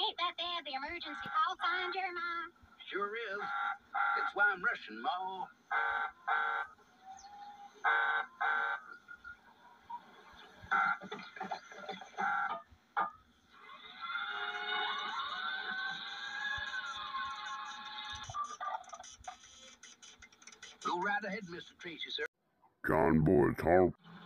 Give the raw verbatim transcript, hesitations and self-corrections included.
Ain't that there the emergency call sign, Jeremiah? Sure is. It's why I'm rushing, Ma. Go right ahead, Mister Tracy, sir. John Boy, talk.